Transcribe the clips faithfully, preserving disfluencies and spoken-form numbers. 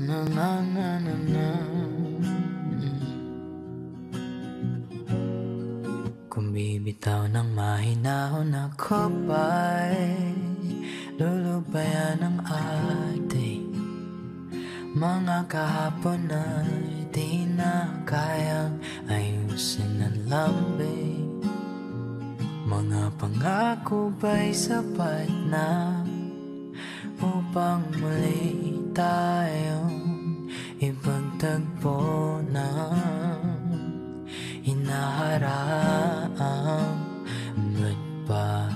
na na na na na. Kung bibitaw ng mahinahon ako ba'y lulubayan ng ating mga kahapon ay di na kayang ayusin ng lambing. Mga pangako ba'y sapat na upang muli tayong ipagtagpo ng hinaharap? Ba't ba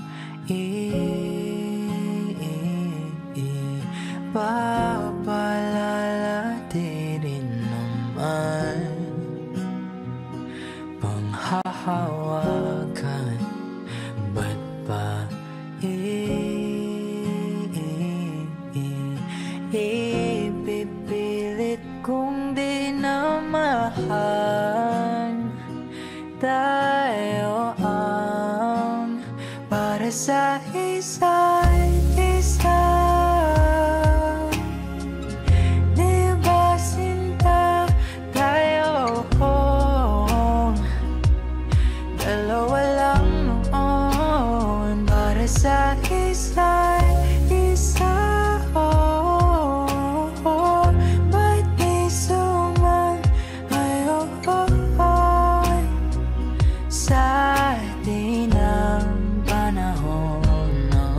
ipapalalati rin naman panghahawakan? Ba't ba ipipilit kung di na mahal? Tayo ang para sa isa't isa. Di ba sinta tayo? Dalawa lang noon para sa isa't isa. Ba't di sumang ngayon sa atin ang panahon?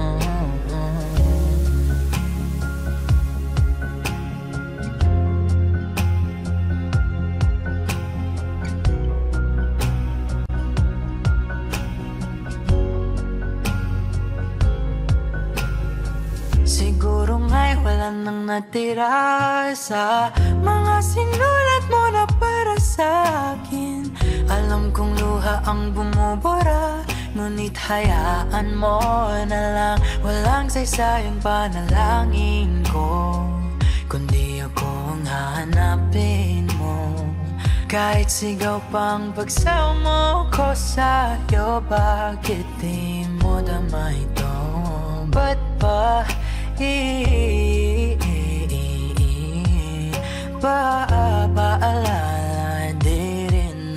Siguro nga'y wala nang natira sa mga sinulat mo na para sa akin. Alam kong luha ang bumubura, ngunit hayaan mo na lang. Walang saysayang panalangin ko, kundi ako ang hahanapin mo. Kahit sigaw pang pagsamo ko sa'yo, bakit di mo dama ito? Ba't ba Paalala di rin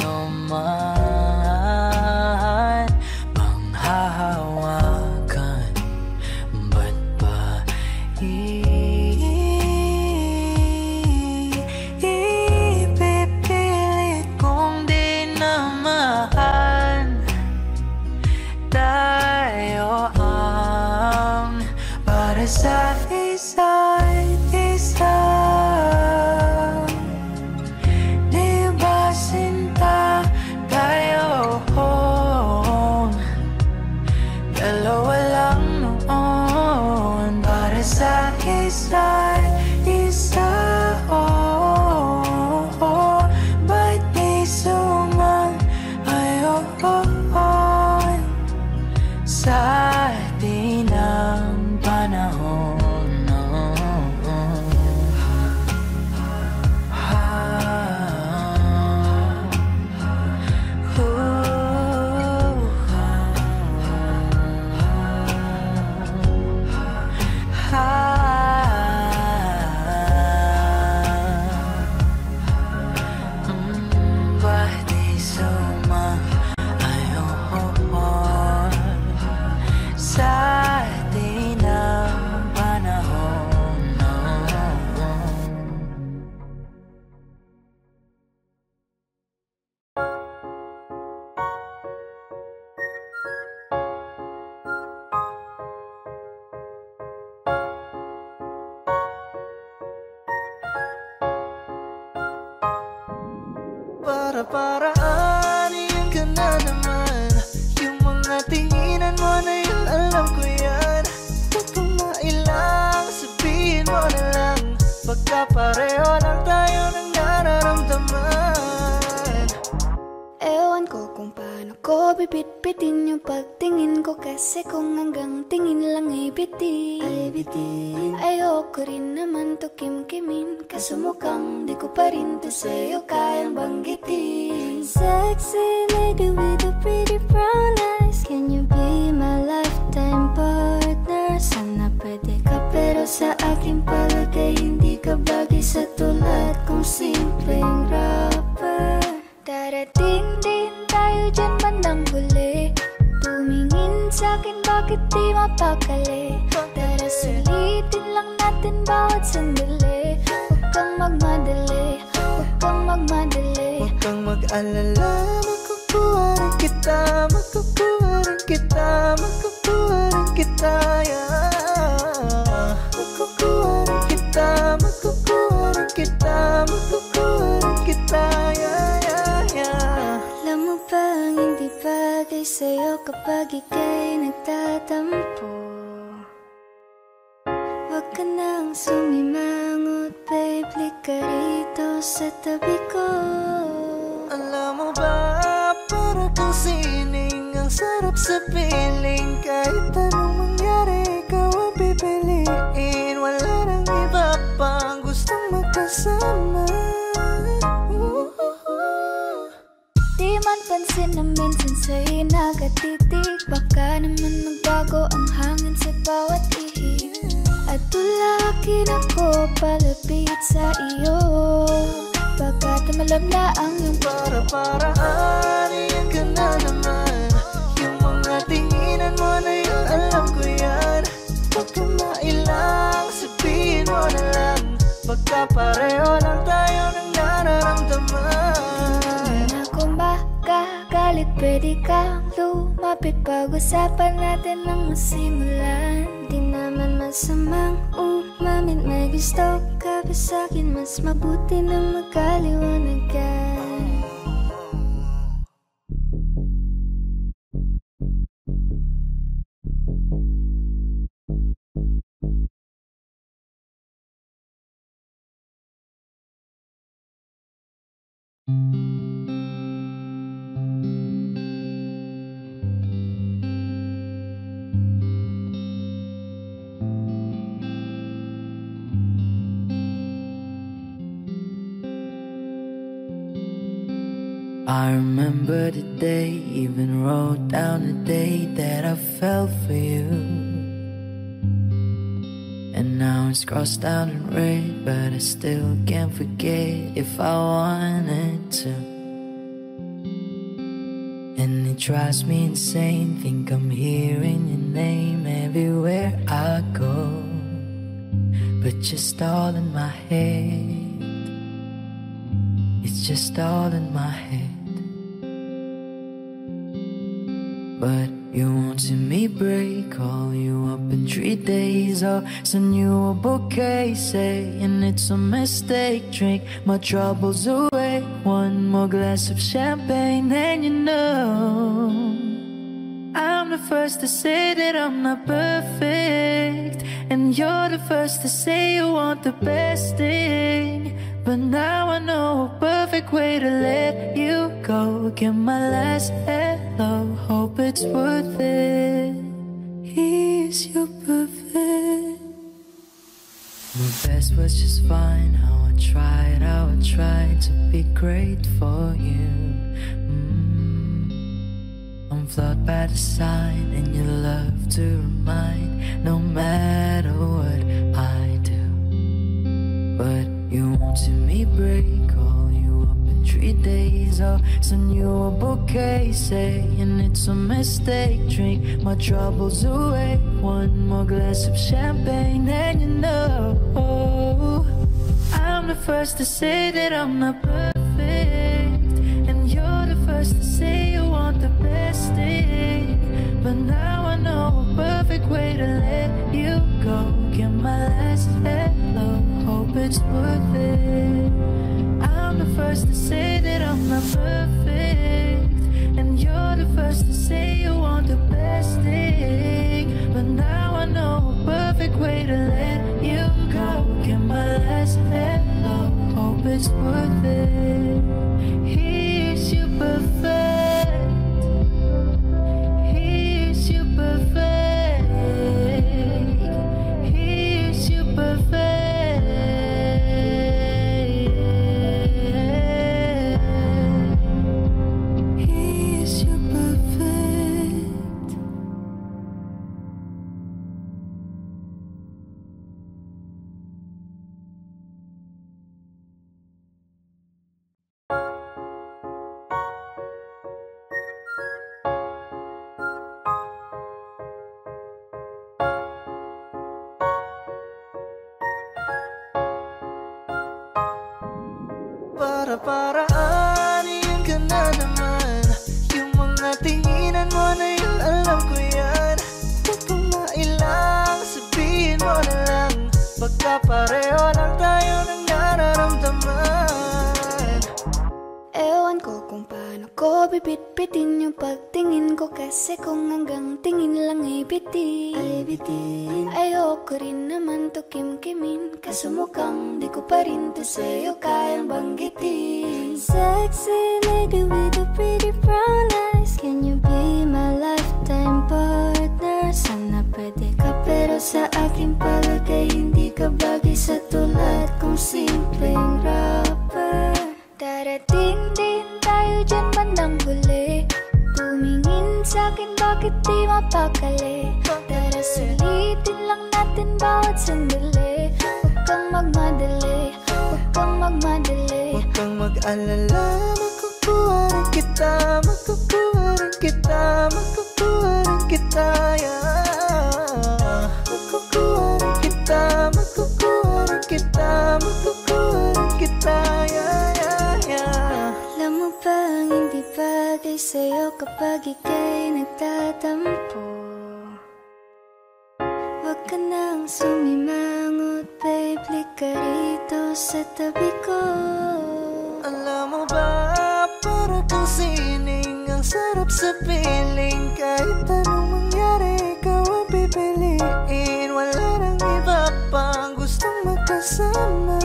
naman panghahawakan? Ba't ba ipipilit kung di na mahal? Tayo ang para sa isa't isa. Di ba sinta tayo? Dalawa lang noon para sa isa't isa. Ba't di sumang ngayon sa atin ang panahon? Para-paraan, yun ka na naman. Yung mga tinginan mo na yun, alam ko yan. Huwag kang mailang, sabihin mo na lang. Pagkapareho lang tayo ng nararamdaman. Ewan ko kung paano ko bibit-bitin yung pagtingin ko, kasi kung hanggang tingin lang ay bitin, ay bitin. Ayoko rin naman to kim-kimin, kaso mukhang di ko pa rin to sa'yo kayang banggitin. Sexy lady with a pretty brown eyes, can you be my lifetime partner? Sana pwede ka, pero sa aking palagay hindi ka bagay sa tulad maghihintayin tayo dyan bandang huli. Tumingin sa'kin, bakit di mapakali? Tara sulitin lang natin bawat sandali. Huwag kang magmadali, huwag kang magmadali. Huwag kang mag-alala, makukuha rin kita, makukuha rin kita, makukuha rin kita, yeah. Makukuha rin kita, makukuha rin kita, makukuha rin kita, yeah, yeah, yeah. Alam mo ba ang hindi bagay sa'yo kapag ika'y nagtatampo? Huwag ka nang sumimangot, babe, lika rito sa tabi ko. Alam mo ba, para kang sining, ang sarap sa piling. Kahit anong mangyari, ikaw ang pipiliin. Wala nang iba pang gustong magkasama. Di man pansin na minsan sa'y nakatitig. Baka naman magbago ang hangin sa bawat ihip. At tulakin ako palapit sa iyo. Baka tumalab na ang iyong para-paraan, iyan ka na naman. Yung mga tinginan mo na yun, alam ko yan. Huwag ka mailang, sabihin mo na lang. Baka pareho lang tayo ng nararamdaman. na kung makagalit, pwede kang lumapit. Pag-usapan natin ang masimulan. Di naman masamang umamin, may gusto ka ba sa'kin? Mas mabuti na magkaliwanagan. I remember the day, even wrote down the day that I fell for you. And now it's crossed out in red, but I still can't forget if I wanted to. And it drives me insane, think I'm hearing your name everywhere I go. But just all in my head, it's just all in my head. But you won't see me break, call you up in three days, or send you a bouquet saying it's a mistake. Drink my troubles away, one more glass of champagne, and you know I'm the first to say that I'm not perfect, and you're the first to say you want the best thing. But now I know a perfect way to let you go. Get my last hello, hope it's worth it. He's your perfect. My best was just fine, how I tried, how I tried to be great for you. mm. I'm flawed by design, and you love to remind, no matter what I do. But you won't see me break, call you up in three days, or send you a bouquet saying it's a mistake. Drink my troubles away, one more glass of champagne, and you know I'm the first to say that I'm not perfect, and you're the first to say you want the best thing. But now I know a perfect way to let you go. Get my last hello, hope it's worth it. I'm the first to say that I'm not perfect, and you're the first to say you want the best thing. But now I know a perfect way to let you go. Get my last hello, hope it's worth it. Here's your perfect, here's your perfect, here's your perfect. para-paraan, yun ka na naman. Yung mga tinginan mo na yun, alam ko yan. Huwag kang mailang, sabihin mo na lang. Baka pareho lang tayo ng nararamdaman. Ewan ko kung paano ko bibit-bitin yung pagtingin ko, kasi kung hanggang tingin lang ay bitin, ay bitin. Ayoko rin naman to kim-kimin, kaso mukhang di ko pa rin to sa'yo kayang banggitin. Sexy lady with a pretty brown eyes, can you be my lifetime partner? Sana pwede ka, pero sa aking palagay hindi ka bagay sa tulad kong simpleng rapper. Darating din tayo dyan bandang huli, tumingin sa'kin bakit di mapakali. Tara sulitin lang natin bawat sandali, huwag kang magmadali, huwag kang magmadali. Huwag kang mag-alala, makukuha rin kita, makukuha rin kita, makukuha rin kita, yeah. Makukuha rin kita, makukuha rin kita, makukuha rin kita, yeah, yeah, yeah. Alam mo bang hindi bagay sa'yo kapag ika'y nagtatampo? Huwag ka nang sumimangot, babe, lika rito sa tabi ko. Alam mo ba, para kang sining, ang sarap sa piling. Kahit anong mangyari, ikaw ang pipiliin. Wala nang iba pang gustong magkasama.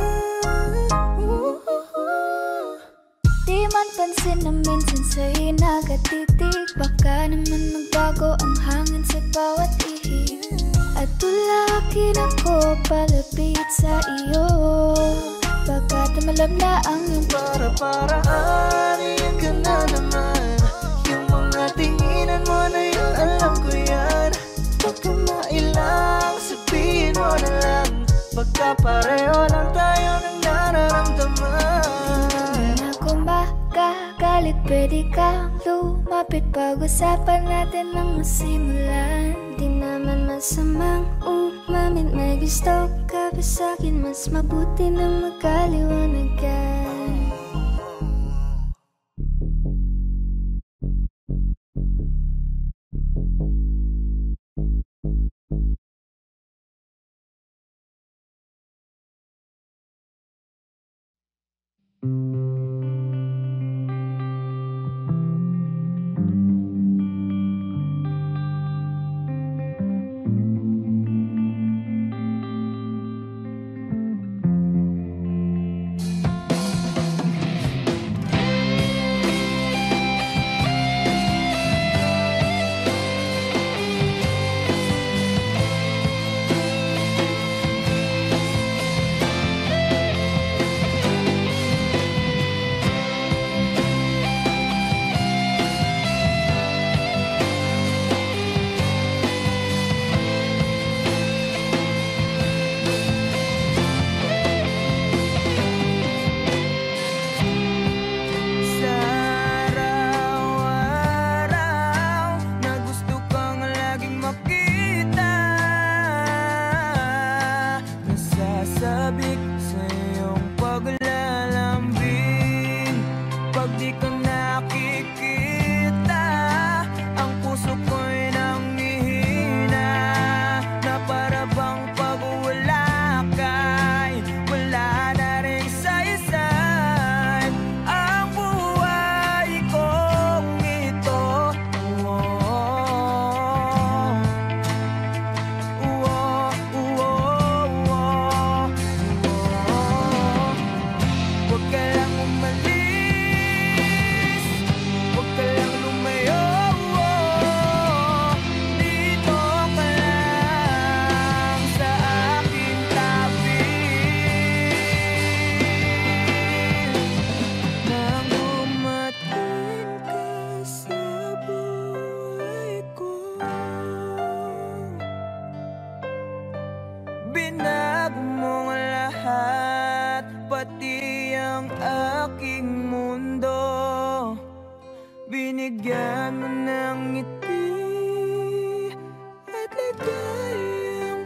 Di man pansin na minsan sa'yo nakatitig, baka naman magbago ang hangin sa bawat ihig. At tulakin ako palapit sa iyo, baka tumalab na ang iyong para-paraan, yan ka na naman. Yung mga tinginan mo na yun, alam ko yan. Huwag kang mailang, sabihin mo na lang. Baka pareho lang tayo ng nararamdaman. na kung makagalit, pwede kang lumapit, pag-usapan natin ang masimulan. Di naman masamang umamin, may gusto ka ba sa'kin, mas mabuti na magkaliwanagan. Binigyan mo ng ngiti at ligayang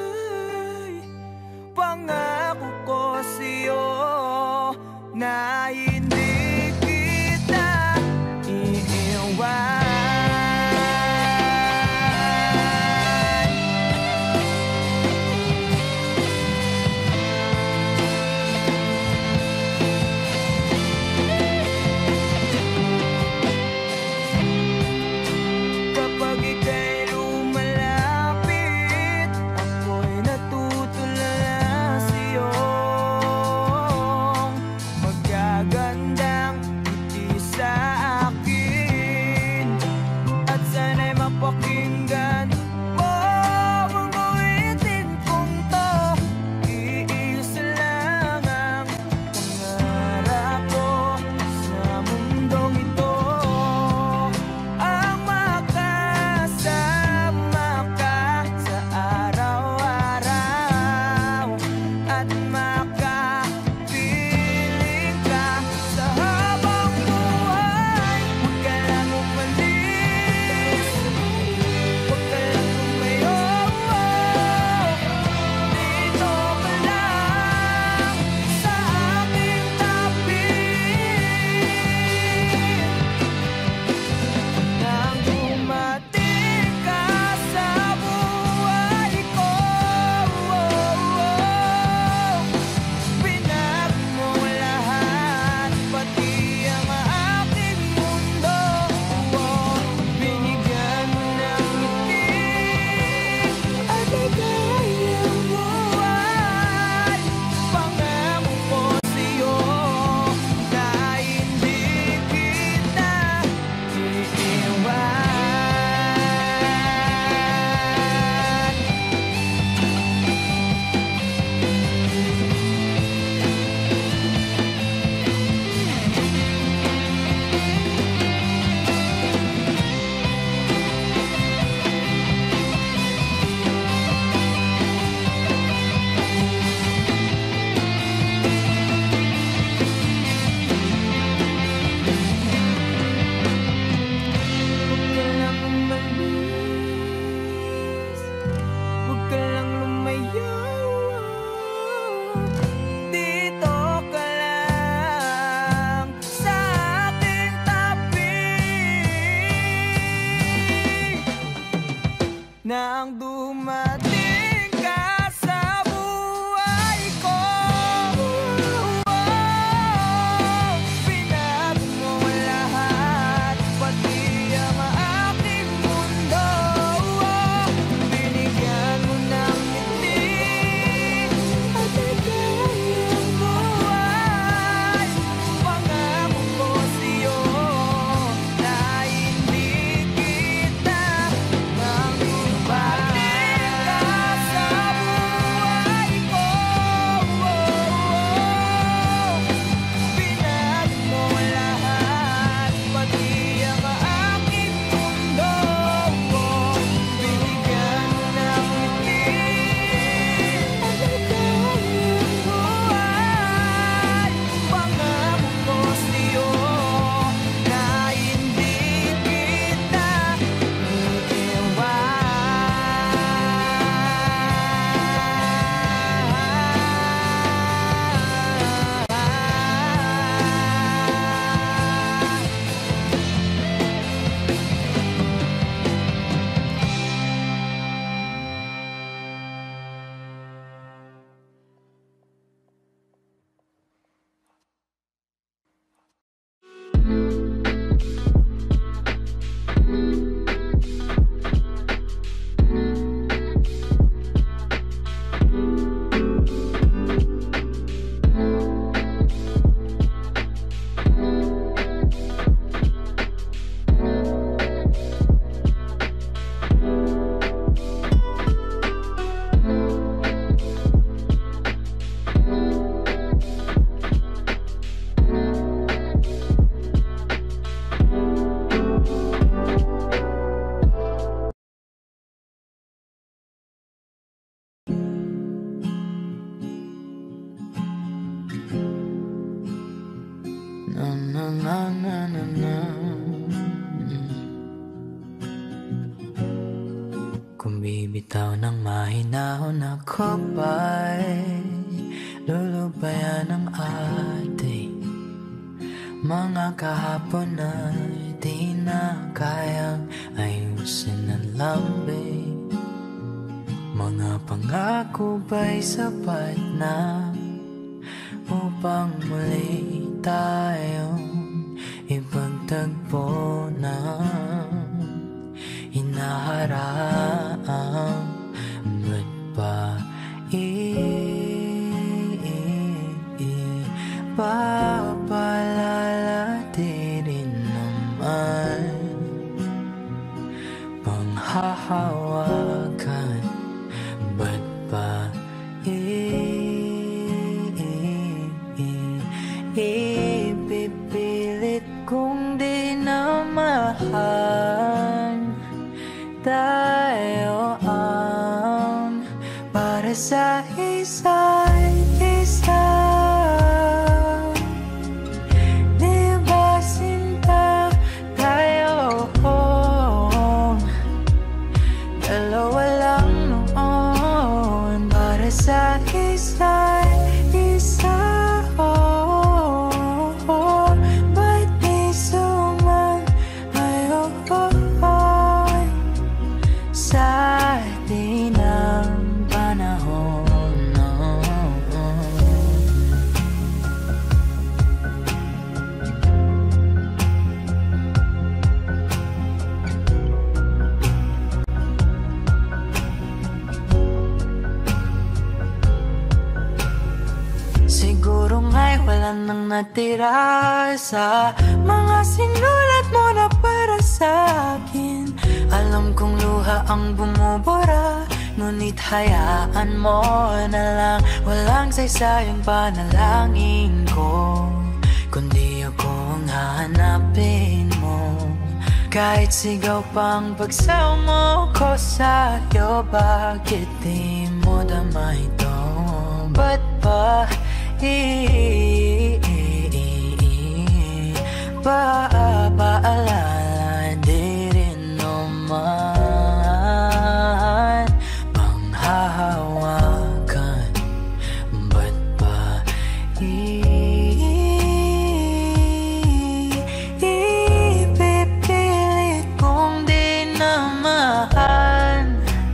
buhay. Pangako ko sa'yo na nang dumating ka sa buhay ko. Binago mo lahat, pati ang aking mundo. Binigyan mo ng ngiti at nagayang buhay. Pangako ko sa'yo na hindi kita magbabaling ka sa buhay ko. Binago mo lahat, pati ang aking mundo. Binigyan mo ng ngiti at nagayang buhay. Pangako ko sa'yo na hindi kita Na na na na na na. Kung bibitaw ng mahinahon ako ba'y lulubayan ng ating mga kahapon ay di na kayang ayusin ng lambing. Mga pangako ba'y sapat na upang muli tayong ipagtagpo na hinaharap? Ba't ba ipapalalatirin naman panghahawakan? Ba't ba ipipilit kung di na mahal? Tayo ang para sa isa't isa. Di ba sinta tayo? Dalawa lang noon para sa isa't isa. Ba't di sumang ayaw sa atin ang panahon? Siguro nga'y wala nang natira sa mga sinulat mo na para sa akin. Alam kong luha ang bumubura, ngunit hayaan mo na lang. Walang saysayang panalangin ko, kundi ako ang hahanapin mo. Kahit sigaw pang pagsaw mo ko sa'yo, bakit di mo dama ito? Ba't ba Paalala di rin naman panghahawakan? Ba't ba ipipilit kung di na mahal?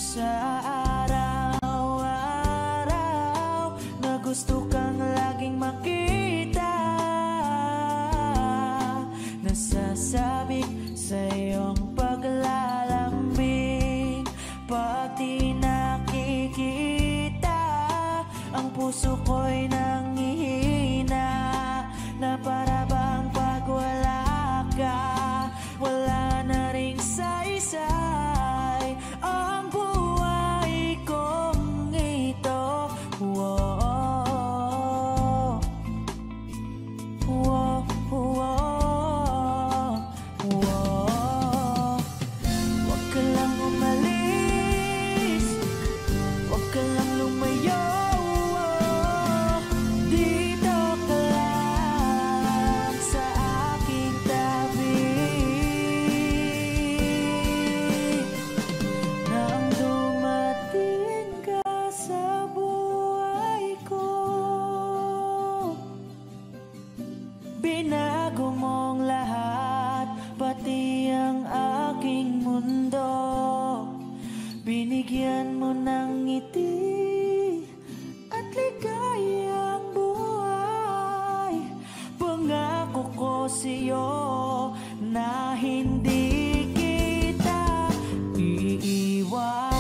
sa araw-araw na gusto kang laging makita. Nasasabik sa iyong paglalambing, pag di nakikita, ang puso ko'y nangihina, na para bang pag wala ka, wala na ring saysay ang buhay kong ito. Whoa, whoa, whoa, whoa. Huwag ka lang umalis, huwag ka lang lumayo. Dito ka lang sa aking tabi. Nang dumating ka sa buhay ko, binago mong lahat, pati ang aking mundo. Binigyan mo ng ngiti at ligayang buhay. Pangako ko sa'yo na hindi kita iiwan.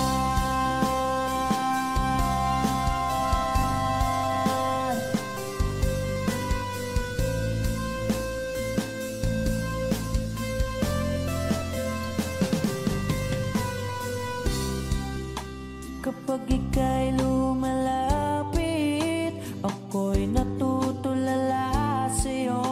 Kapag ika'y lumalapit, ako'y natutulala sa'yo.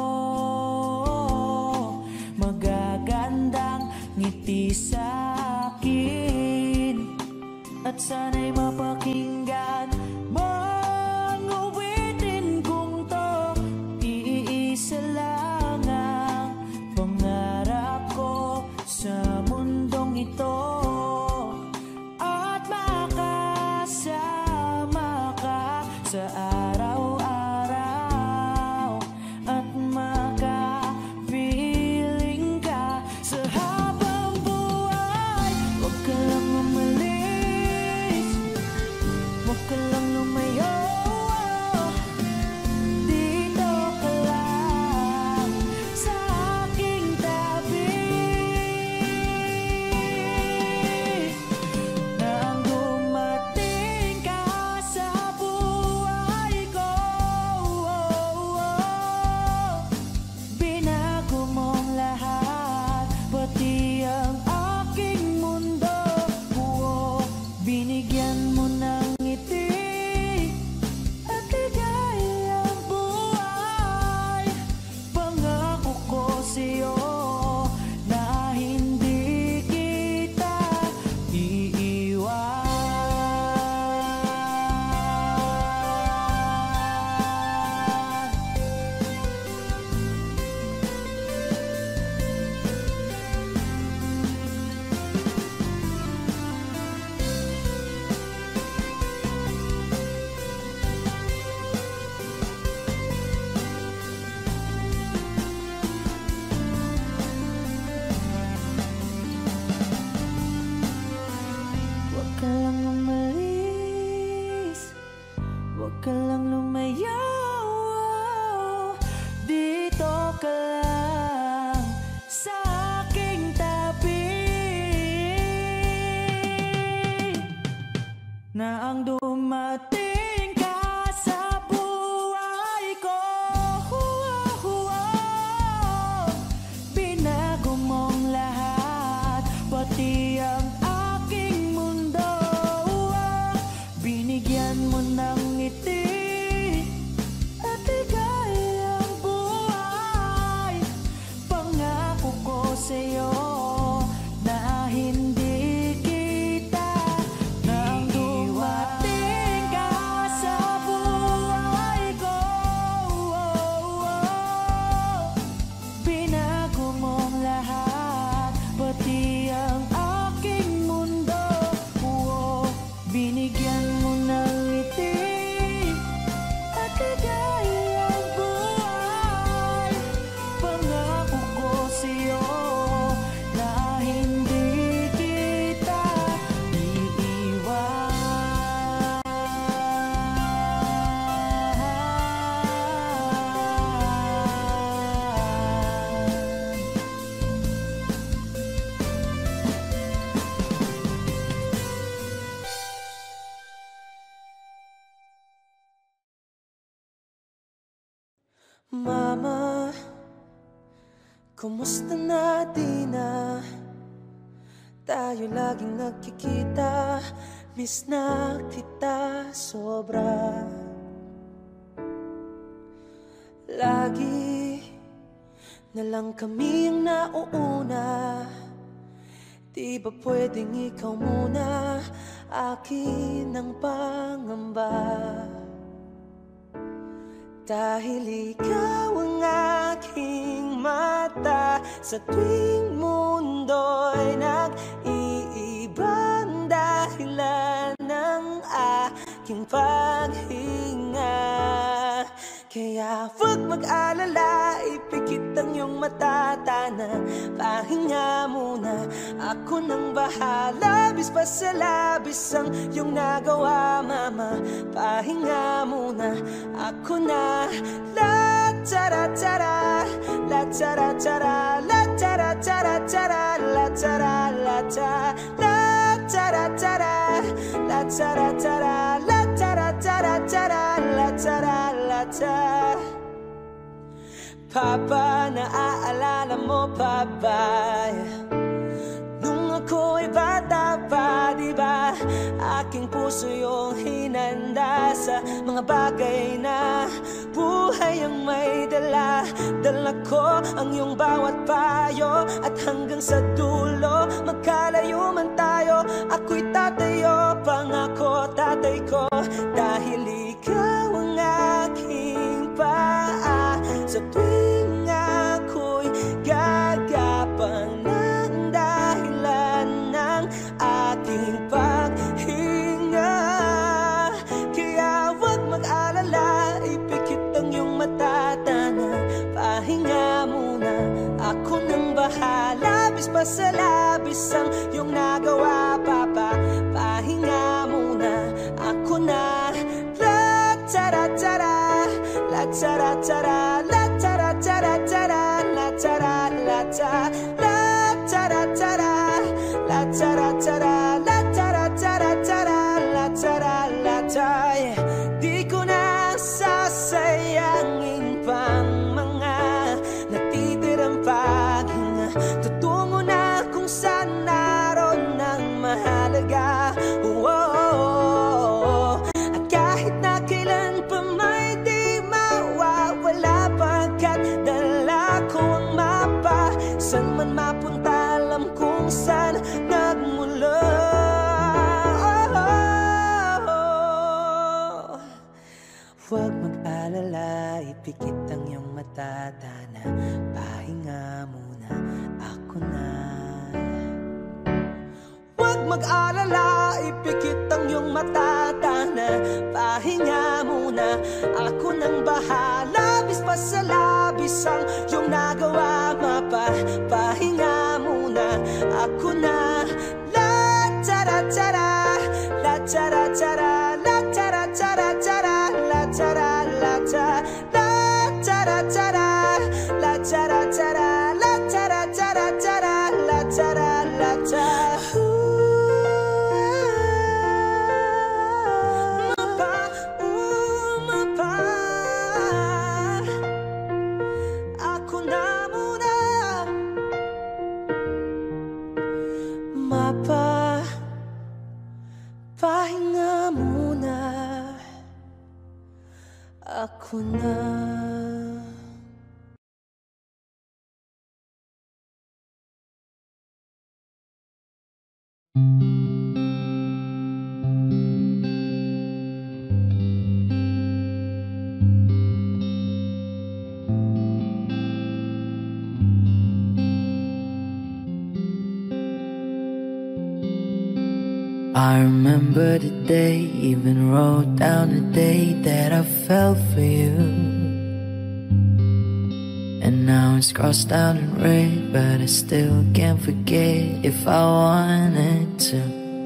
Magagandang ngiti sa'kin, at sana'y mapakinggan mang uwitin kong to. Iisa lang ang pangarap ko sa mundong ito, sa araw-araw at makapiling ka sa habang buhay. Huwag ka lang umalis, huwag ka lang lumayo. Dito ka lang sa aking tabi. Nang dumating ka sa pati ang aking mundo. Oh, binigyan mo ng ngiti at ligayang buhay. Pangako ko sa'yo na hindi kita iiwan. Huwag ka lang umalis, huwag ka lang lumayo. Dito ka lang sa aking tabi. Na ang dumating ka sa buhay ko, binago mong lahat, pati ang binigyan mo ng ngiti at ligayang buhay. Pangako ko sa'yo na hindi kita nang dumating ka Mama, kumusta na di na tayo laging nagkikita? Miss na kita sobra. Lagi na lang kami ang nauuna. Di ba pwedeng ikaw muna? Akin ang pangamba. Dahil ikaw ang aking mata, sa tuwing mundo'y nag-iibang dahilan ng aking paghinga. Kaya huwag mag-alala, ipikit ang iyong mata, tana, pahinga muna. Ako nang bahala, bis pa sa labis ang iyong nagawa, mama. Pahinga muna, ako na. La tara tara, la tara tara, la tara tara tara, la tara la tara, la tara tara, la tara tara, la tara tara tara, la tara la tara. Papa, naaalala mo pa ba? Nung ako'y bata pa, diba? Aking puso yung hinanda sa mga bagay na buhay ang may dala. Dala ko ang iyong bawat payo, at hanggang sa dulo magkalayo man tayo, ako'y tatayo, pangako tatay ko. Dahil ikaw ang aking paa, sa tuwing ako'y gagapang ng dahilan ng aking paghinga. Kaya huwag mag-alala, ipikit ang iyong mata, tana, pahinga muna. Ako nang bahala, bis pa sa labis ang iyong nagawa, papa. Pahinga muna, ako na. La tara tara, la tara tara, la tara tara tara, la tara la tara, la tara tara, la tara tara, la tara tara tara, la tara la tara. Di ko na sasayangin pang mga natitirang paghinga. Tutungo na kung saan naroon ng mahalaga. Oh, at kahit na kailan pa may di mawawala, pagkat dala ko ang mapa. San man mapunta, alam kung saan nagmula. Huwag mag-alala, ipikit ang iyong mata, tana, pahinga muna, ako na. Huwag mag-alala, ipikit ang iyong mata, tana, pahinga muna. Ako nang bahala, bis pa sa labis ang iyong nagawa, mapa. Pahinga muna, ako na. La tara tara, la tara tara, la tara tara tara, la tara la tara, la tara tara, la tara tara, la tara tara tara, la tara la tara. Mapa, pahinga muna, ako na. I remember the day, even wrote down the day that I fell for you. And now it's crossed out in red, but I still can't forget if I wanted to.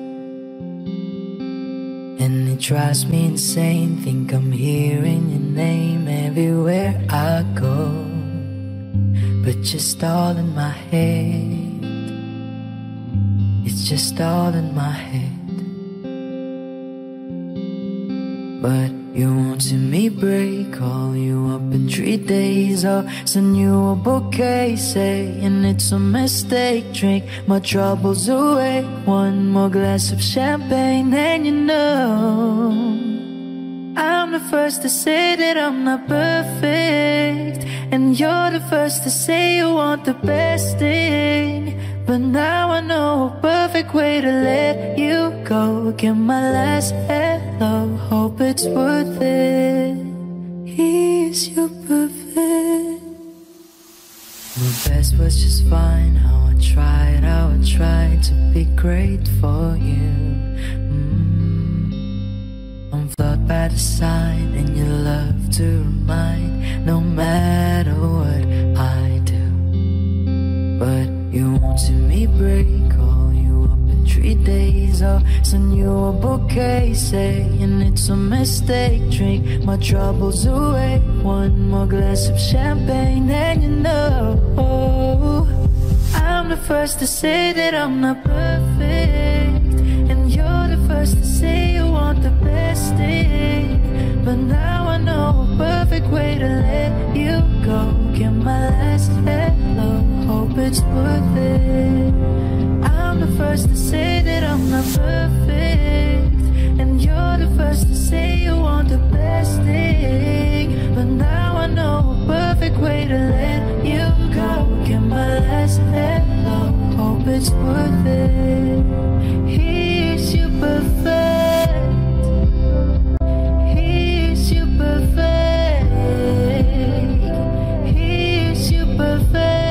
And it drives me insane, think I'm hearing your name everywhere I go, but just all in my head. It's just all in my head. but you won't see me break. Call you up in three days, I'll send you a bouquet, saying it's a mistake. Drink my troubles away, one more glass of champagne, and you know I'm the first to say that I'm not perfect, and you're the first to say you want the best thing. But now I know a perfect way to let you go. Get my last hello, hope it's worth it. Here's your perfect. My best was just fine. How I tried, how I tried to be great for you. mm. I'm flawed by design, and you love to remind, no matter what I do. But you won't see me break. Call you up in three days, I'll send you a bouquet, saying it's a mistake. Drink my troubles away, one more glass of champagne, and you know I'm the first to say that I'm not perfect, and you're the first to say you want the best thing. But now I know a perfect way to let you go. Get my last hello, hope it's worth it. I'm the first to say that I'm not perfect, and you're the first to say you want the best thing. But now I know a perfect way to let you go. Get my last hello, hope it's worth it. Here's your perfect. Here's your perfect. Here's your perfect.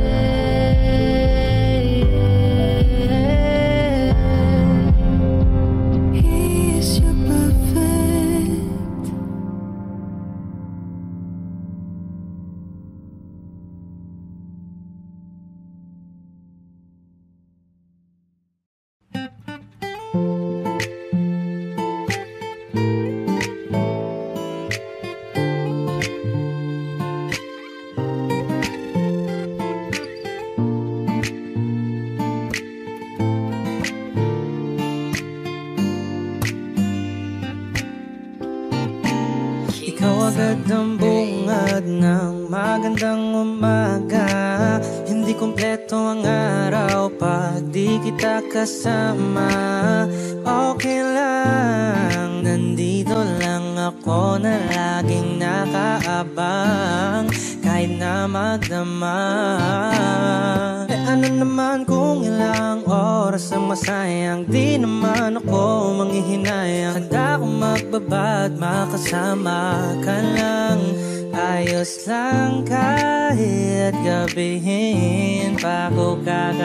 Agad ang bungad ng magandang umaga. Hindi kumpleto ang araw pag di kita kasama. Okay lang, nandito lang ako na laging nakaabang, kahit na magdama. Eh ano naman kung ilang oras ang masayang, di naman ako manghihinayang. Handa akong magbabad, makasama ka lang. Ayos lang kahit gabihin pa ko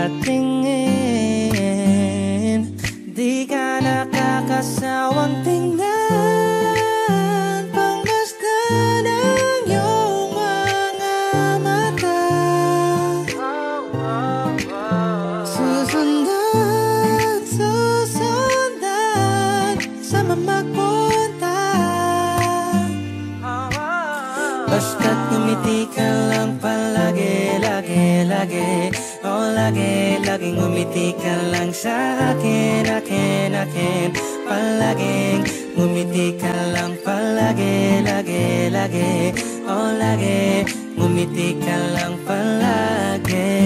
kakatingin. Di ka nakakasawang tingnan, pangmasdan ang iyong mga mata. Susundan, susundan sa mamagpunta. Basta't ngumiti ka lang palagi, lagi, lagi. Oh, lagi, laging ngumiti ka lang sa akin, akin, akin. Palaging ngumiti ka lang palagi, lagi, lagi. Oh, lagi, ngumiti ka lang palagi.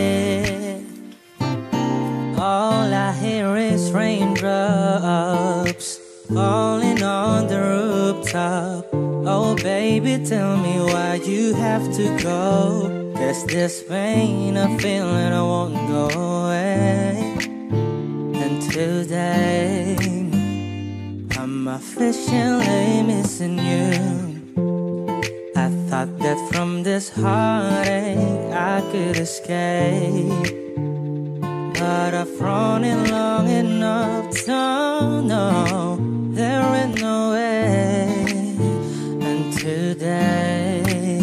All I hear is raindrops falling on the rooftop. Oh baby, tell me why you have to go. There's this pain I'm feeling, I won't go away. And today I'm officially missing you. I thought that from this heartache I could escape, but I've run it long enough to know there ain't no way. And today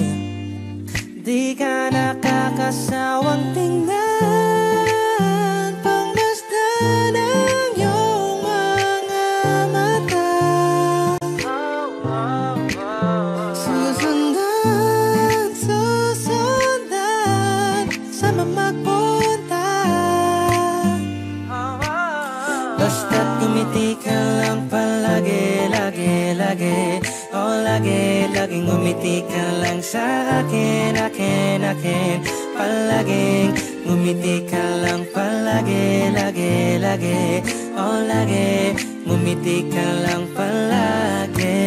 di ka nakakasawang tingnan, pangmasdan ang iyong mga mata. Susundan, susundan sa mamagpunta. Basta't ngumiti ka lang pala, Palagi, lagi, lagi, oh lagi, laging ngumiti ka lang sa akin, akin, akin. Palaging ngumiti ka lang, palagi, lagi, lagi, oh lagi, ngumiti ka lang palagi.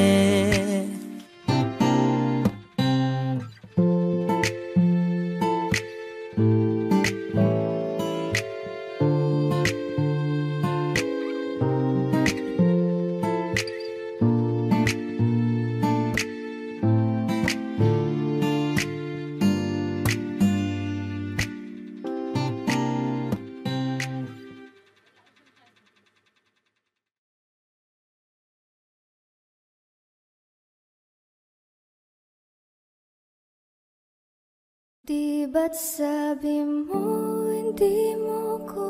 Di ba't sabi mo hindi mo ko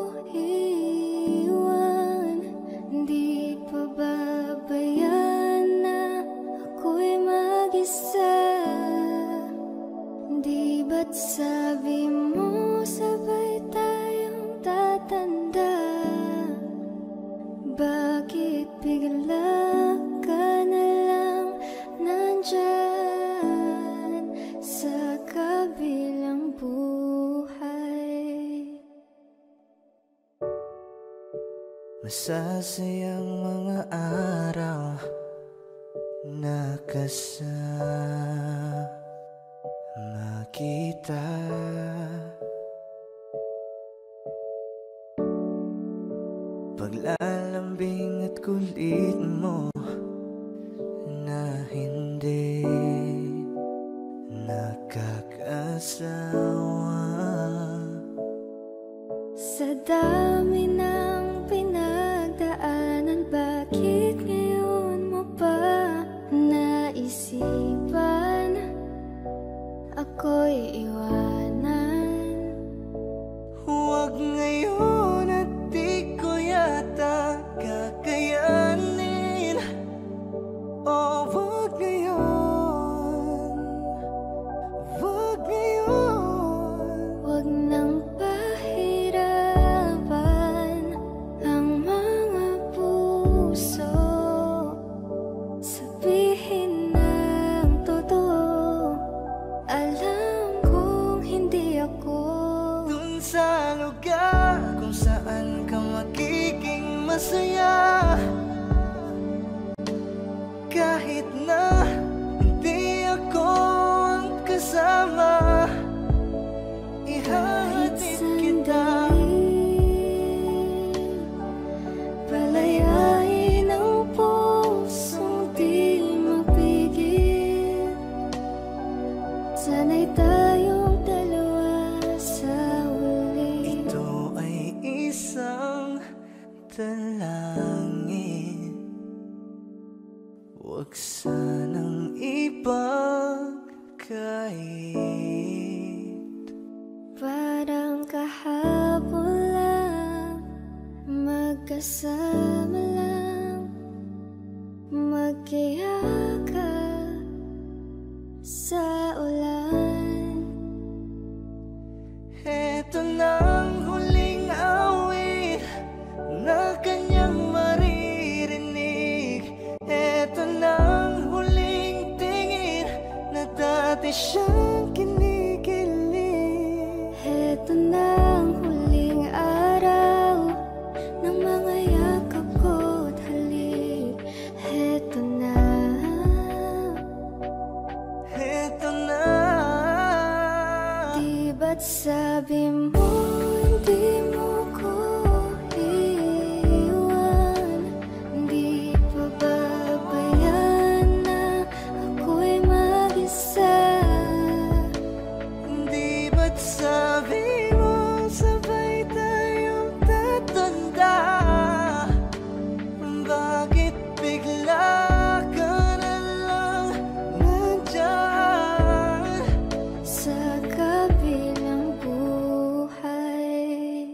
iwan? Di pa babayan na ako'y mag-isa? Di ba't sabi mo sabay tayong tatanda? Bakit bigla ka na lang nandyan sa kabilang buhay? Masasayang mga araw na kasama kita. Paglalambing at kulit mo na hindi nakakasawa. Sa dami ng pinagdaanan, bakit ngayon mo pa naisipan ako'y iwanan? Huwag ngayon at di ko yata kakayanin. Oh, huwag ngayon, huwag ngayon. Huwag nang pahirapan ang mga puso. Sabihin ng totoo, alam kong hindi ako Dun sa lugar kung saan ka magiging masaya, kahit na hindi ako ang kasama, kahit ihatid kita. sandali. Palayain ang pusong di mapigil. Sana'y tayong dalawa sa huli. Ito ay isang dalangin, huwag sanang ipagkait. Parang kahapon lang, magkasama lang, magkayakap sa ulan. Eto nang huling awit na kanyang maririnig. Eto nang huling tingin na dati siyang kinikilig. Heto na ang huling araw ng mga yakap ko't halik. Heto na. Eto na. Di ba't sabi mo hindi mo ko iwan? Di pa babayan na ako'y mag-isa? Di ba't sabi mo sabay tayong tatanda? Bakit bigla ka na lang nandyan Sa kabilang buhay?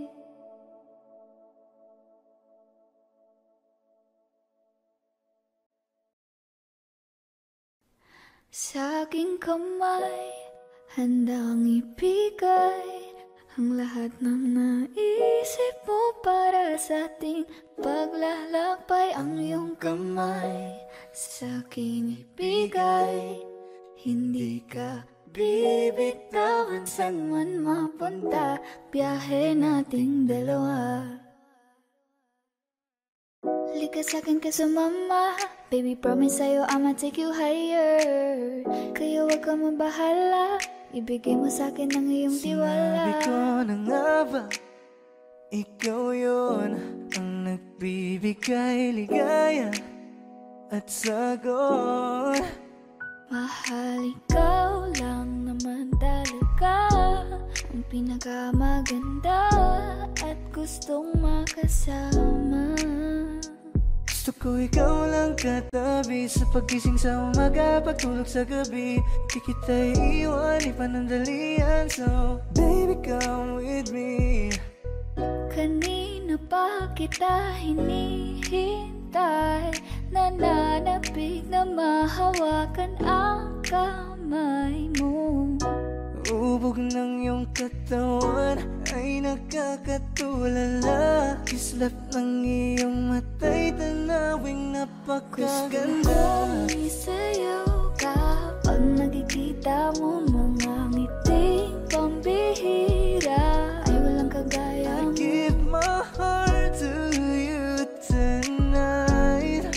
Sa aking kamay, handang ibigay Ang lahat ng naisip mo para sa ating paglalakbay, ang iyong kamay sa akin ibigay. Hindi ka bibitawan saan man mapunta, biyahe nating dalawa. Lika sa'kin ka sumama, baby promise sa'yo I'ma take you higher. Kaya wag ka mabahala, ibigay mo sa'kin ang iyong tiwala. Sinabi ko na nga ba, ikaw yun ang nagbibigay ligaya at sagot. Mahal, ikaw lang naman talaga ang pinakamaganda at gustong makasama. Gusto ko ikaw lang katabi sa pagising sa umaga, pagtulog sa gabi. Di kita iiwan, ipanandalian. So baby come with me. Kanina pa kita hinihintay, nananapig na mahawakan ang kamay mo. Ubog ng iyong katawan ay nakakatulala. Kislap ng iyong mata'y tanawing napakaganda. Gusto kong isayaw ka pag nakikita mo mga ngiting pambihira, ay walang kagaya mo. I give my heart to you tonight.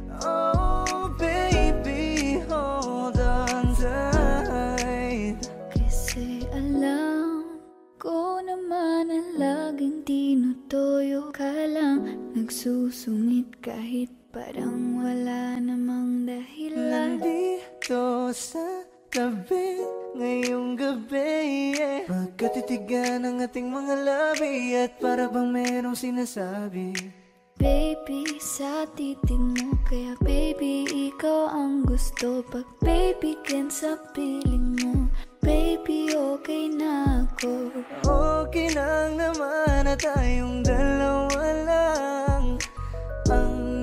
Oh baby, hold on tight. Kasi alam ko naman na laging tinutoyo ka lang, nagsusungit kahit parang wala namang dahilan. Nandito sa tabi ngayong gabi, yeah. Magkatitigan ang ating mga labi at para bang merong sinasabi. Baby, sa titig mo, kaya baby, ikaw ang gusto. Pag baby, ken sa piling mo, baby, okay na ako. Okay lang naman na tayong dalawa lang ang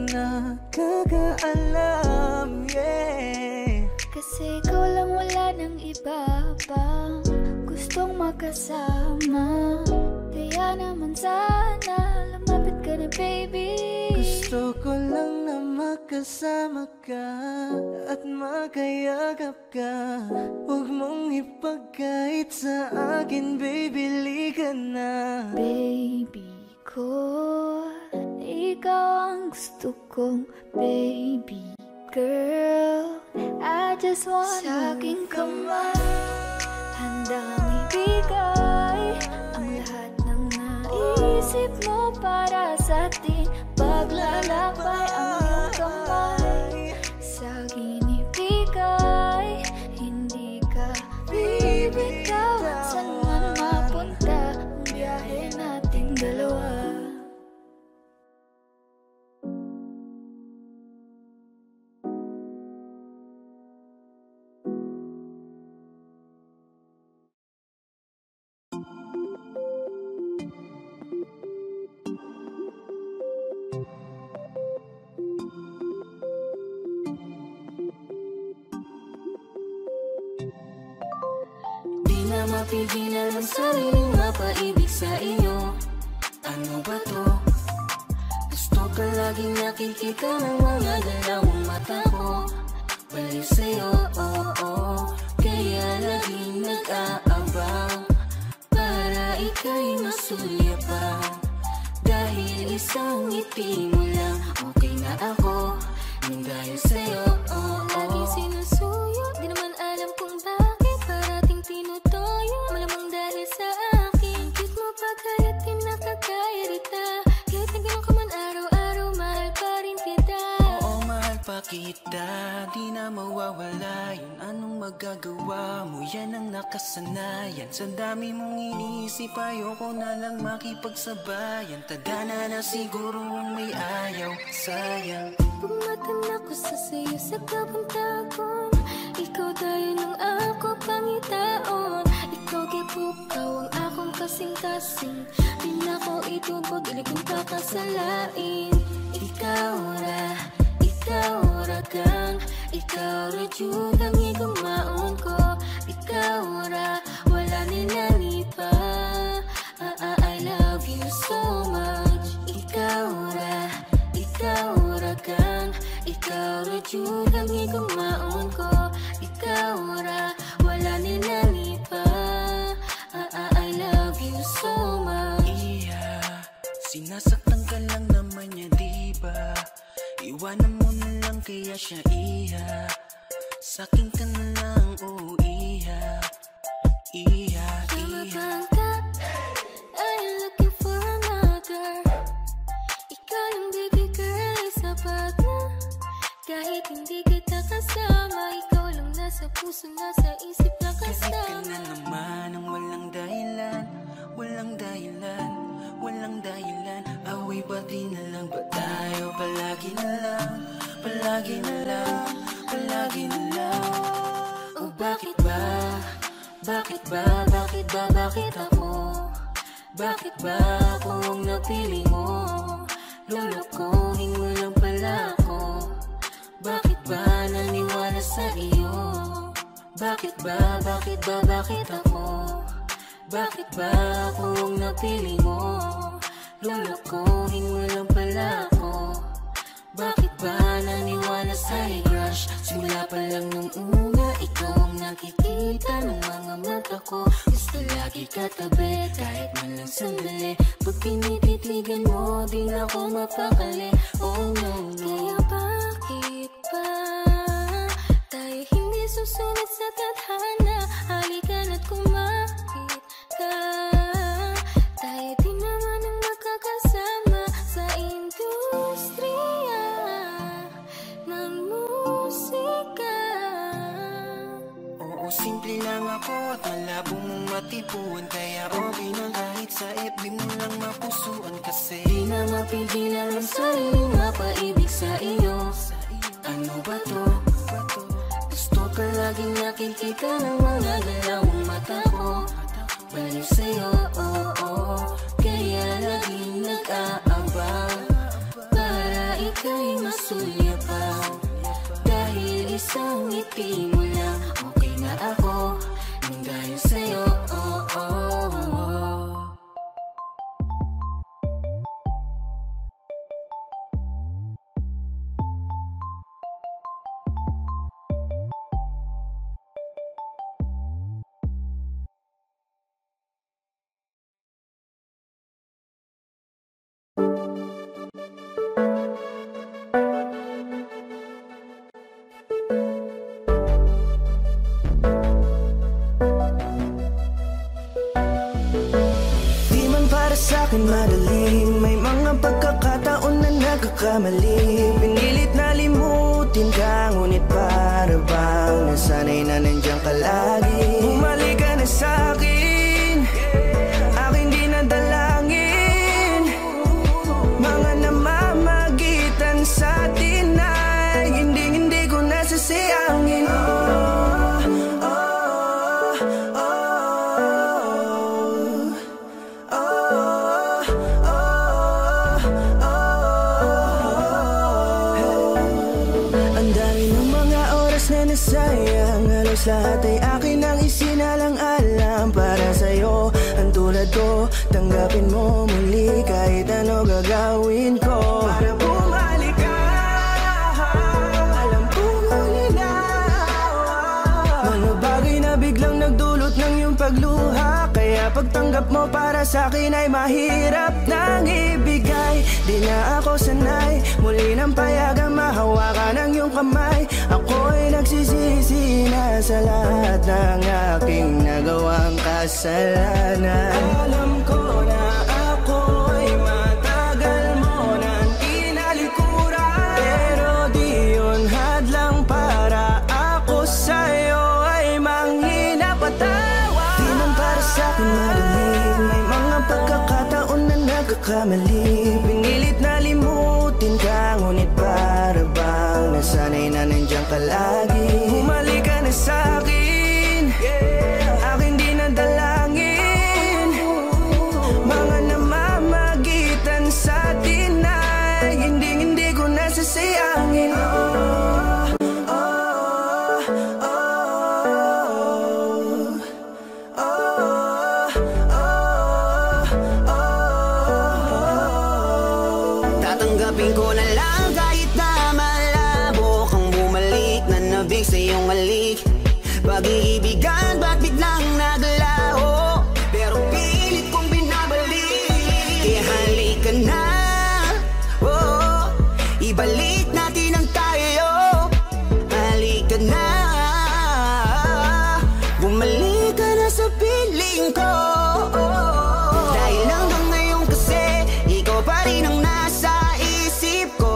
nakakaalam, yeah. Kasi ikaw lang, wala nang iba pa gustong makasama. Kaya naman sana lumapit ka na baby. Gusto ko lang na makasama ka at makayagap ka. Huwag mong ipagkait sa akin, baby, lika na. Baby ko, ikaw ang gusto kong baby girl. I just wanna sa aking kamay, handang ibigay ang lahat ng naisip mo para sa ating paglalakbay. Ang iyong kamay sa akin ibigay, hindi ka bibitawan saan man mapunta, ang biyahe nating dalawa. Mapigilan ang sariling mapaibig sa iyo. Ano ba to? Gusto ka laging nakikita ng mga dalawang mata ko. Balik sa'yo, oh, oh. Kaya laging nag-aabang para ika'y masulyapan. Dahil isang ngiti mo lang, okay na ako nang dahil sa'yo, oh, oh. Laging sinusuyo, di naman alam kung bakit parating tinutoyo. Malamang dahil sa akin, cute mo pa kahit di nakakairita. Kahit na gano'n ka man araw-araw, mahal pa rin kita. Oo, mahal pa kita, di na mawawala yun. Anong magagawa mo, yan ang nakasanayan. Sa dami mong inisip, ayoko na lang makipagsabayan. Tadhana na siguro ang may ayaw, sayang. Pumatan ako sa sayo sa kabantagon. Ikaw tayo nung ako pangitaon. Ikaw gipukaw ang akong kasing-kasing. Di na ko itubog, ilikong kakasalain. Ikaw ra, ikaw ra kang, ikaw ra jud ang igumaon ko. Ikaw ra, wala nilani pa. ora jud ang ikumaon ko. Ikaw ora, wala nilani pa. ah, ah, I love you so much. Iya, sinasaktan ka lang naman niya, diba? Iwanan mo na lang kaya siya, iya. Sa'kin ka na lang, oh iya. Iya, Tama iya. bang ka? I'm looking for another. Ikaw yung baby girl, ay sapat na. Kahit hindi kita kasama, ikaw lang nasa puso, nasa isip na Kasi ka kasama. na naman ang walang dahilan. Walang dahilan, walang dahilan. Away pati na lang ba tayo? Palagi na lang, palagi na lang, palagi na lang. Oh bakit ba? Bakit ba? Bakit ba? Bakit ako? Bakit ba ako ang napili mo? Lolokohin mo lang pala ako. Bakit ba naniwala sa iyo? Bakit ba? Bakit ba? Bakit ako? Bakit ba ako ang napili mo? Lolokohin mo lang pala ako. Bakit ba naniwala sa'yo, crush? Simula pa lang nung una, ikaw ang nakikita ng mga mata ko. Gusto lagi katabi, kahit man lang sandali. Pag pinititigan mo, di na ako mapakali. Oh no, no. Kaya bakit ba tayo hindi susunod sa tadhana? Halika na't kumapit ka. Tayo din naman ang makakasama sa industriya ng musika. Oo, simple lang ako at malabo mong matipuan. Kaya okay na kahit sa F B mo lang mapusuan. Kasi Di na mapigilan ang sariling mapaibig sa iyo. Ano ba to? Gusto ka laging nakikita ng mga dalawang mata ko. Baliw sa'yo, oh, oh. Kaya laging nag-aabang para ika'y masulyapan. Dahil isang ngiti mo lang, okay na ako nang dahil sa'yo, oh, oh, oh. Di man para sa'kin madali, may mga pagkakataon na nagkakamali. Pinilit na limutin ka, ngunit para bang nasanay na nandiyan ka lagi. Bumalik ka na sa'kin, aking di nadalangin. Mga namamagitan sa atin ay hindi, hindi ko nasasayangin. Oh, oh, oh, oh, oh, oh. Ang dami ng mga oras na nasayang, halos lahat ay akin ang isinalang-alam para sa'yo. Ang tulad ko, tanggapin mo muli kahit ano gagawin ko para bumalik ka. Alam kong ulinaw mga bagay na biglang nagdulot ng iyong pagluha. Kaya pagtanggap mo para sa'kin ay mahirap nang ibigay. Di na ako sanay, muli nang payagang mahawakan ang iyong kamay. Ako'y nagsisisi na sa lahat ng aking nagawang kasalanan. Alam ko na ako'y matagal mo nang tinalikuran, pero di yun hadlang para ako sa'yo ay manghina patawa. Di man para sa'kin madali, may mga pagkakataon na nagkakamali. Pinilit na limutin ka, ngunit para bang nasanay na nandiyan ka lagi. Bumalik ka na sa'kin, aking di nadalangin. Mga namamagitan sa atin ay hindi, hindi ko nasasayangin. Oh, oh, oh, oh, oh, oh. Tatanggapin ko na lang kahit na malabo kang mahilig sa iyong halik. Pag-iibigan ba't biglang naglaho? Pero pilit kong binabalik. Kaya halika na, oh, ibalik natin ang tayo. Halika na, bumalik ka na sa piling ko. Dahil hanggang ngayon kasi ikaw pa rin ang nasa isip ko.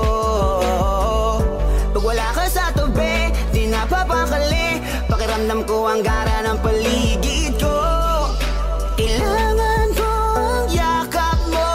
Pag wala ka sa tabi, di napapakali. Pakiramdam ko ang gara ng paligid ko. Kailangan ko ang yakap mo.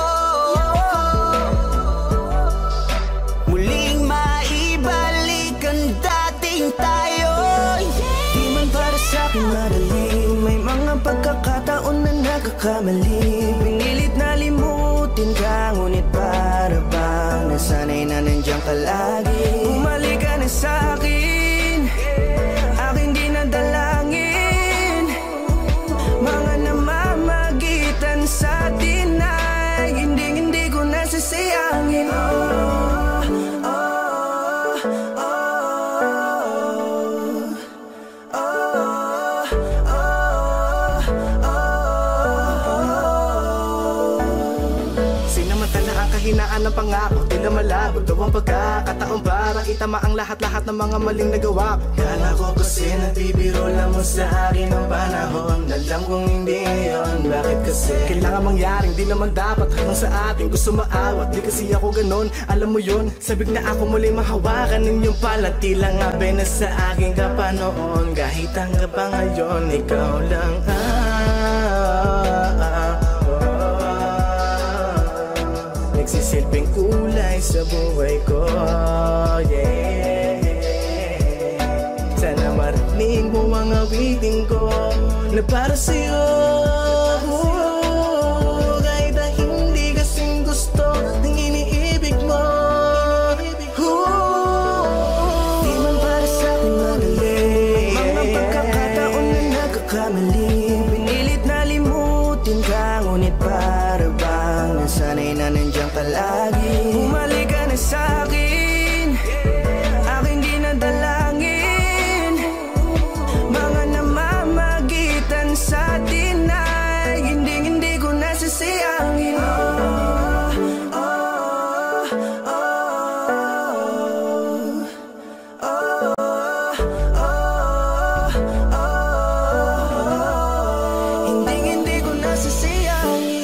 Muling maibalik ang dating tayo. Di man para sa'kin madali, may mga pagkakataon na nagkakamali. Pinilit na limutin ka, ngunit para bang nasanay na nandiyan ka lagi. Bumalik ka na sa'kin, aking di nadalangin. Mga namamagitan sa atin ay hindi hindi ko nasasayangin. Oh, oh, oh, oh, oh. Sinamantala ang kahinaan ng pangako, di na malabo daw ang pagkakataon para itama ang lahat-lahat ng mga maling nagawa ko. Kala ko kasi nagbibiro lamang sa akin ang panahon. Alam kong hindi yun, bakit kasi kailangan mangyaring di naman dapat hanggang sa atin gusto maawat. Di kasi ako ganon, alam mo yun. Sabik na ako muli mahawakan ninyong palat. Tila nga ba na sa akin ka pa noon. Kahit hanggang pa ngayon, ikaw lang ah. Nagsisilbing kulay sa buhay ko, yeah. Sana marinig mo ang awitin ko na para sa'yo, oh, kahit na hindi kasing gusto ng iniibig mo, oh. Di man para sa'kin madali, mga pagkakataon na nagkakamali. Pinilit na limutin ka, ngunit para bang nasanay na nandiyan ka lagi. Bumalik ka na sa'kin, aking di nadalangin. Mga namamagitan sa atin ay hindi hindi ko nasasayangin. Oh, oh, oh, oh, oh, oh. Hindi hindi ko nasasayangin.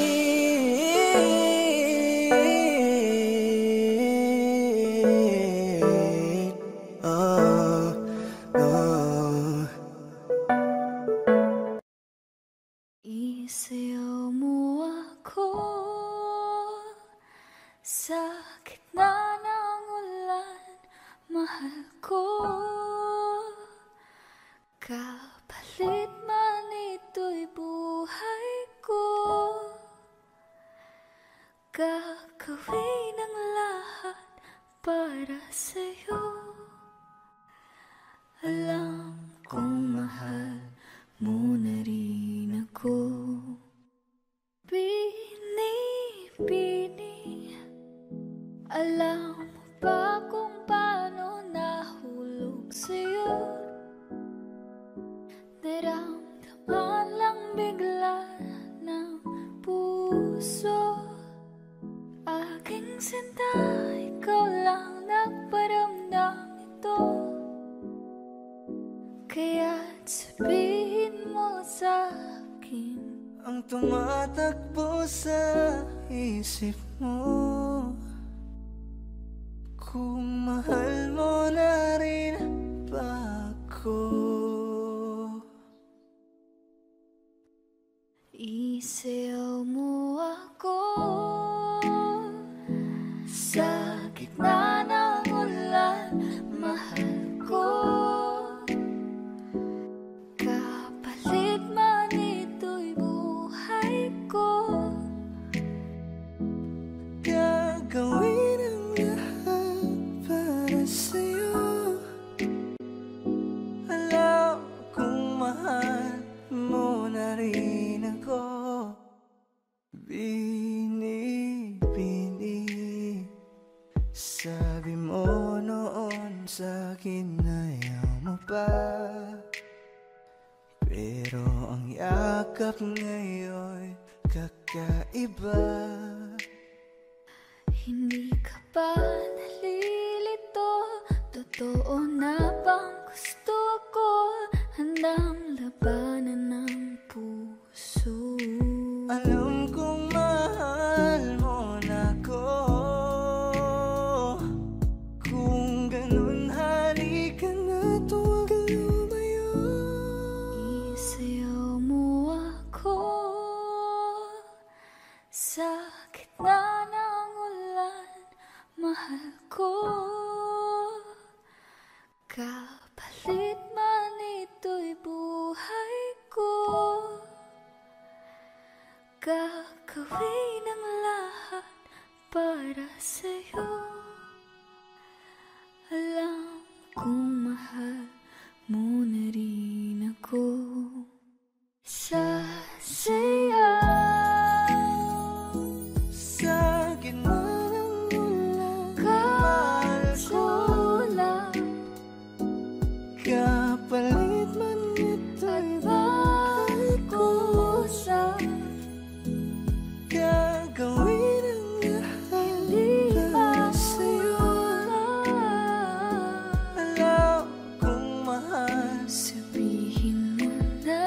Isayaw mo ako sa gitna ng ulan, mahal ko. Kapalit man ito'y buhay ko, gagawin ang lahat para sa'yo. Alam kong mahal mo na rin ako. Bini-bini, alam mo ba kung paano nahulog sa'yo? Naramdaman lang bigla ng puso. Aking sinta, ikaw lang nagparamdam ito. Kaya't sabihin mo sa'kin ang tumatakbo sa isip mo, kung mahal mo na rin ba ako? Isayaw mo ako sa gitna ng ulan, mahal ko. Kapalit man ito'y buhay ko, gagawin ang lahat para sa'yo. Alam kong mahal mo na rin ako. Bini-bini, sabi mo noon sa'kin na ayaw mo mo ba? Pero ang yakap ngayon kakaiba. Hindi ka ba nalilito? Totoo na bang gusto ko? Handang labanan ng puso. Alam kong mahal mo na ko. Kung ganun halika na, tuwag ka lumayo. Isayaw mo ako sa gitna ng ulan, mahal ko. Kapalit man ito'y buhay ko, gagawin ang lahat para sa'yo. Alam kong mahal mo na rin ako. Sasayaw sa gitna ng ulan, mahal ko. Kapalit man ito'y buhay ko, gagawin ang lahat para sa'yo. Alam kong mahal, sabihin mo na.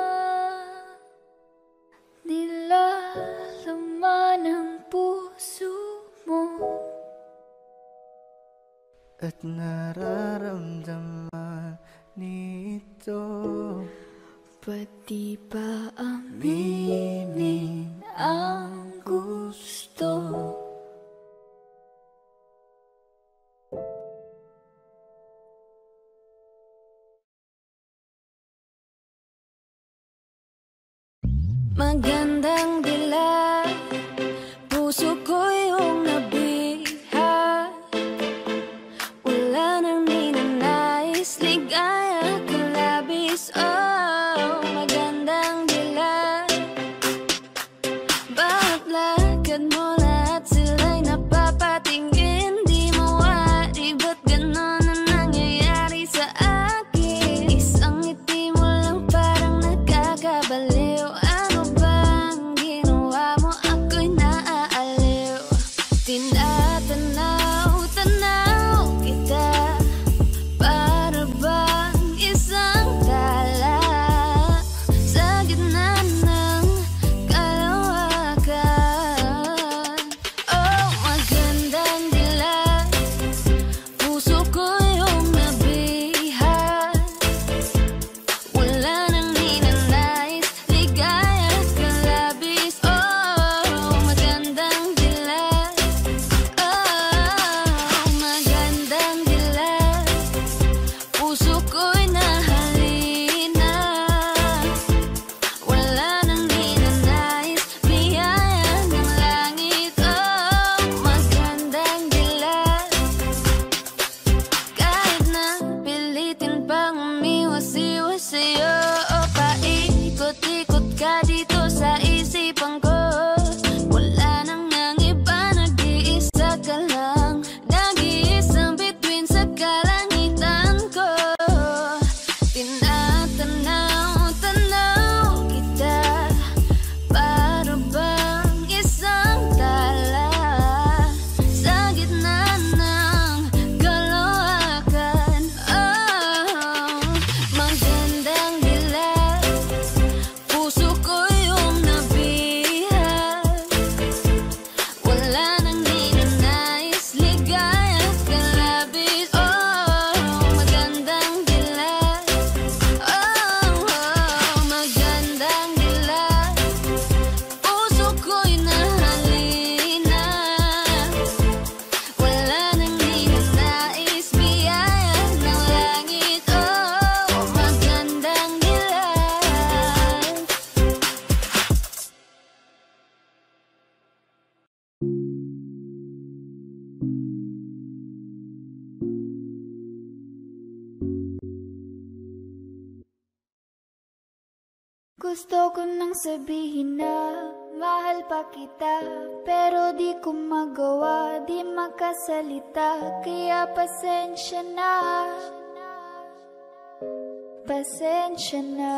Nilalaman ang puso mo at nararamdaman nito. Pati ba aminin ang gusto? Magandang dilag, puso ko yung nabihat. Wala nang ninanais, ligaya ka labis. Oh, magandang dilag, bakit lakad mo lahat sila'y napapatingin? Di mawari, ba't ganon ang nangyayari sa akin? Isang ngiti mo lang parang nagkakabaliw. Ano bang ginawa mo? Ako'y naaaliw. Tinatanaw, tanaw kita, para bang isang tala sa gitna ng kalawakan. Oh, magandang dilag, puso ko yung nabihat. Wala nang ninanais, ligaya ka labis. Oh, magandang dilag. Oh, magandang dilag, puso ko'y nahalina. Wala nang ninanais, biyaya ng langit. Oh, magandang dilag, kahit na pilitin pang umiwas-iwas sa'yo. O paikot-ikot ka dito sa isipan ko. Wala nang ang iba, nag-iisa ka lang. Nag-iisang bituin sa kalangitan ko. Tinatanaw-tanaw kita, para bang isang tala sa gitna ng kalawakan. Oh, magandang dilag, puso ko yung nabihat. Wala nang ninanais, ligaya ka labis. Oh, magandang dilag. Oh, oh, magandang dilag, puso ko'y nahalina. Wala nang ninanais, biyaya ng langit. Oh, magandang dilag. Gusto ko nang sabihin na mahal pa kita, pero di ko magawa, di makasalita, kaya pasensya na. pasensya na.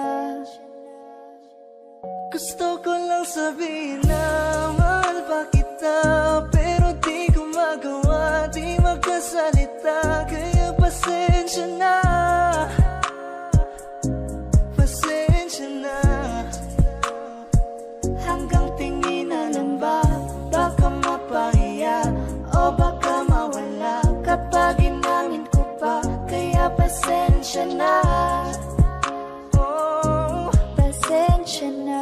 Gusto ko lang sabihin na mahal pa kita, pero di ko magawa, di magkasalita. Kaya pasensya na, pasensya na. Hanggang tingin na lang ba, baka mapahiya o baka mawala kapag inamin ko pa. Kaya pasensya na, oh, pasensya na.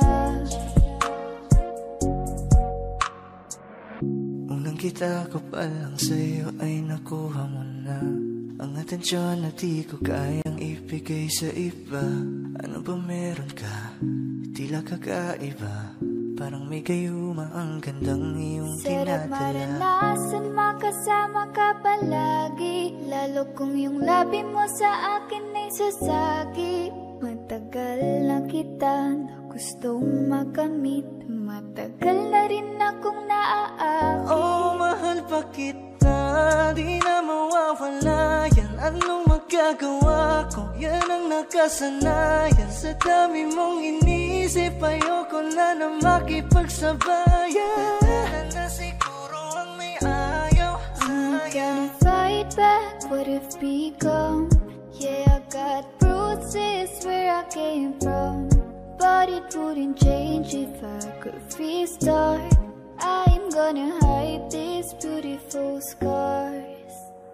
unang kita ko pa lang sa'yo ay nakuha mo na ang atensyon na di ko kayang ibigay sa iba. Ano ba meron ka? Tila kakaiba, parang may gayuma ang gandang iyong Sarap tinadala. maranasan makasama ka palagi, lalo kung yung labi mo sa akin ay sasagi. Matagal na kita na gustong makamit, matagal na rin akong naaakit. Oh, mahal pa kita, di na mawawala yan. Anong magagawa ko? Yan ang nakasanayan. Sa dami mong inisip, ayoko na na makipagsabayan. Tatanan na siguro ang may ayaw I'm sa'yo. gonna fight back what have become. Yeah, I got bruises where I came from, but it wouldn't change if I could restart. I'm gonna hide these beautiful scars.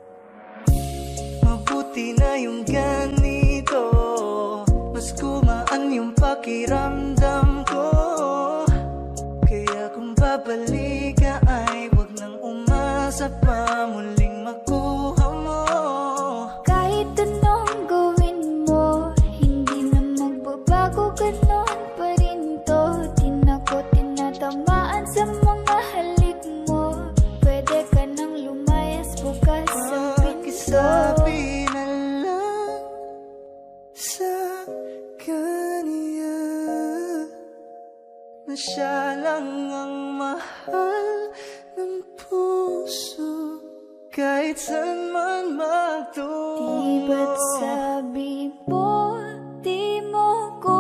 Mabuti na yung ganito, mas gumaan yung pakiramdam ko. Kaya kung babalik ka ay wag nang umasa pa muling makuha mo. Kahit anong gawin mo, hindi na magbabago, ganon pa rin to. Di na ko tinatamaan sa mga halik mo. Pwede ka nang lumayas bukas ang pinto. Pakisabi na lang sa kanya na siya lang ang mahal ng puso, kahit saan man magtungo. Di ba't sabi mo, di mo ko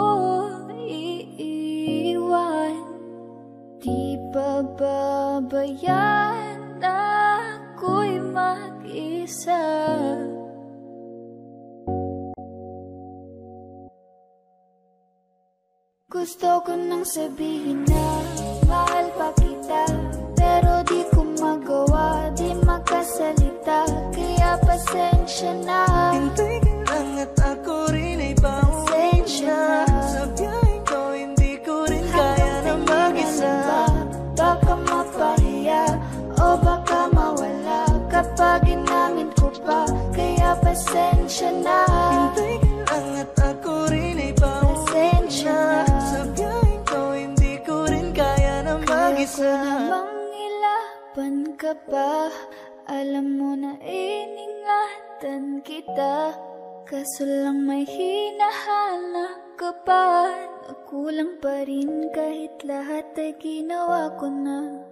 iiwan? Di ba babayaan ako'y mag-isa? Gusto ko nang sabihin na mahal pa kita, pero di ko magawa, di makasalita. Kaya pasensya na, Hintay ka lang at ako rin ay pauwi pasensya na. na. Sa biyahe ko hindi ko rin kaya na mag-isa. Baka mapahiya o baka mawala kapag inamin ko pa. Kaya pasensya na, Hintay ka lang at ako rin ay pauwi pasensya na. na. Sa biyahe ko hindi ko rin kaya na Kaya ko mag-isa. namang ilaban ka pa, alam mo na iningatan kita. Kaso lang may hinahanap ka pa, nakulang pa rin kahit lahat ay ginawa ko na.